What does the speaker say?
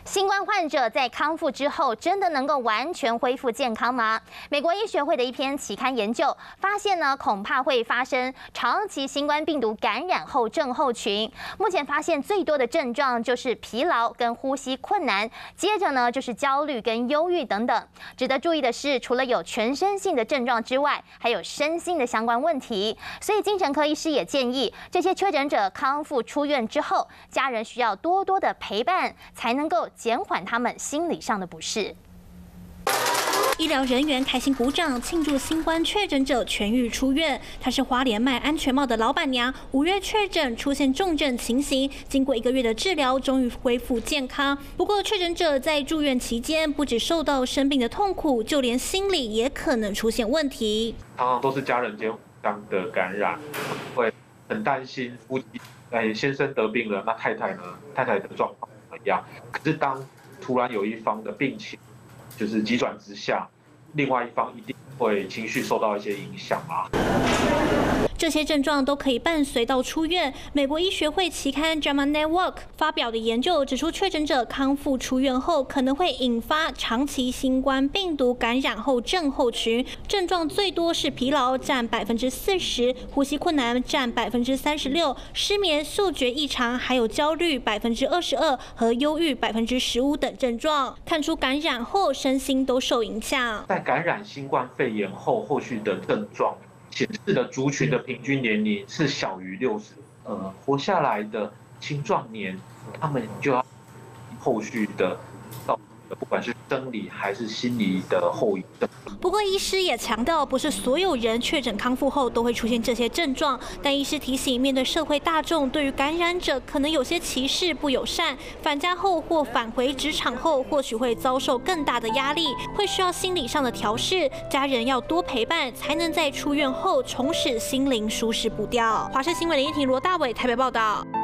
新冠患者在康复之后，真的能够完全恢复健康吗？美国医学会的一篇期刊研究发现呢，恐怕会发生长期新冠病毒感染后症候群。目前发现最多的症状就是疲劳跟呼吸困难，接着呢就是焦虑跟忧郁等等。值得注意的是，除了有全身性的症状之外，还有身心的相关问题。所以精神科医师也建议，这些确诊者康复出院之后，家人需要多多的陪伴，才能够减缓他们心理上的不适。 医疗人员开心鼓掌庆祝新冠确诊者痊愈出院。她是花莲卖安全帽的老板娘，5月确诊出现重症情形，经过1个月的治疗，终于恢复健康。不过，确诊者在住院期间，不只受到生病的痛苦，就连心理也可能出现问题。 常常都是家人间互相的感染，会很担心夫妻，先生得病了，那太太呢？太太的状况怎么样？可是当突然有一方的病情就是急转直下，另外一方一定会情绪受到一些影响啊。 这些症状都可以伴随到出院。美国医学会期刊《JAMA Network》发表的研究指出，确诊者康复出院后，可能会引发长期新冠病毒感染后症候群，症状最多是疲劳占40%，呼吸困难占36%，失眠、嗅觉异常，还有焦虑22%和忧郁15%等症状。看出感染后身心都受影响。 在感染新冠肺炎后，后续的症状显示的族群的平均年龄是小于60，活下来的青壮年，他们就要后续的不管是生理还是心理的后遗症。 不过，医师也强调，不是所有人确诊康复后都会出现这些症状。但医师提醒，面对社会大众对于感染者可能有些歧视、不友善，返家后或返回职场后，或许会遭受更大的压力，会需要心理上的调适。家人要多陪伴，才能在出院后重拾心灵舒适步调。华视新闻林依婷、罗大伟台北报道。